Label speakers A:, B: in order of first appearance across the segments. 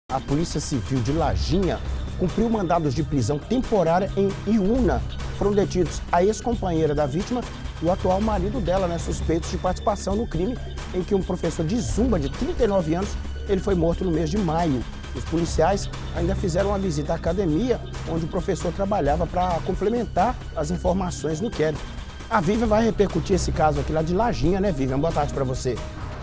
A: A Polícia Civil de Laginha cumpriu mandados de prisão temporária em Iúna. Foram detidos a ex-companheira da vítima e o atual marido dela, suspeitos de participação no crime em que um professor de zumba de 39 anos ele foi morto no mês de maio. Os policiais ainda fizeram uma visita à academia onde o professor trabalhava para complementar as informações no inquérito. A Vivian vai repercutir esse caso aqui lá de Laginha, né, Vivian? Boa tarde para você.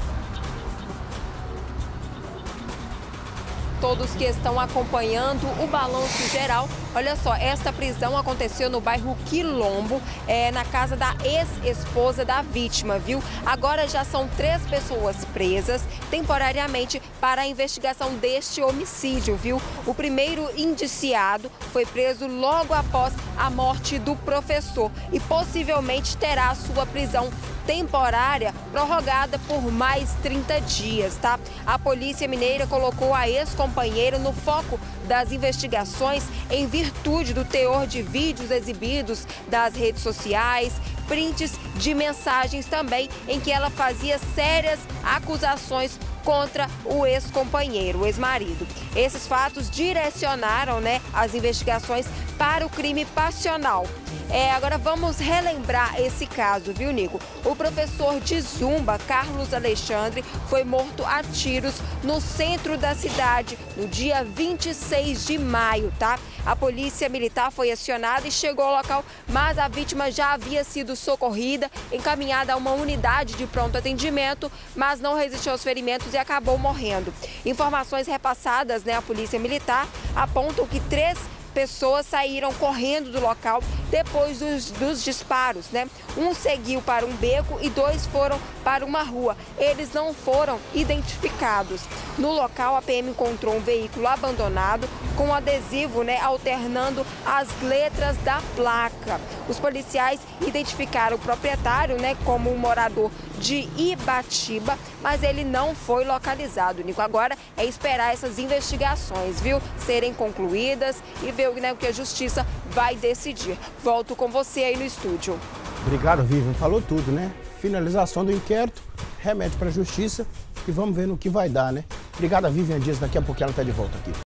B: Todos que estão acompanhando o balanço geral, olha só, esta prisão aconteceu no bairro Quilombo, na casa da ex-esposa da vítima, viu? Agora já são 3 pessoas presas temporariamente para a investigação deste homicídio, viu? O primeiro indiciado foi preso logo após a morte do professor e possivelmente terá sua prisão temporária prorrogada por mais 30 dias, tá? A Polícia Mineira colocou a ex-companheira no foco das investigações em virtude do teor de vídeos exibidos das redes sociais, prints de mensagens também em que ela fazia sérias acusações contra o ex-companheiro, o ex-marido. Esses fatos direcionaram, as investigações para o crime passional. Agora vamos relembrar esse caso, viu, Nico? O professor de zumba, Carlos Alexandre, foi morto a tiros no centro da cidade no dia 26 de maio, tá? A polícia militar foi acionada e chegou ao local, mas a vítima já havia sido socorrida, encaminhada a uma unidade de pronto atendimento, mas não resistiu aos ferimentos e acabou morrendo. Informações repassadas, à polícia militar apontam que 3 pessoas saíram correndo do local depois dos disparos, Um seguiu para um beco e 2 foram para uma rua. Eles não foram identificados. No local, a PM encontrou um veículo abandonado com adesivo, alternando as letras da placa. Os policiais identificaram o proprietário, como um morador de Ibatiba, mas ele não foi localizado, Nico. Agora é esperar essas investigações, viu, serem concluídas e ver o que a justiça vai decidir. Volto com você aí no estúdio.
A: Obrigado, Vivian. Falou tudo, Finalização do inquérito, remete para a justiça e vamos ver no que vai dar, Obrigado, Vivian Dias. Daqui a pouco ela está de volta aqui.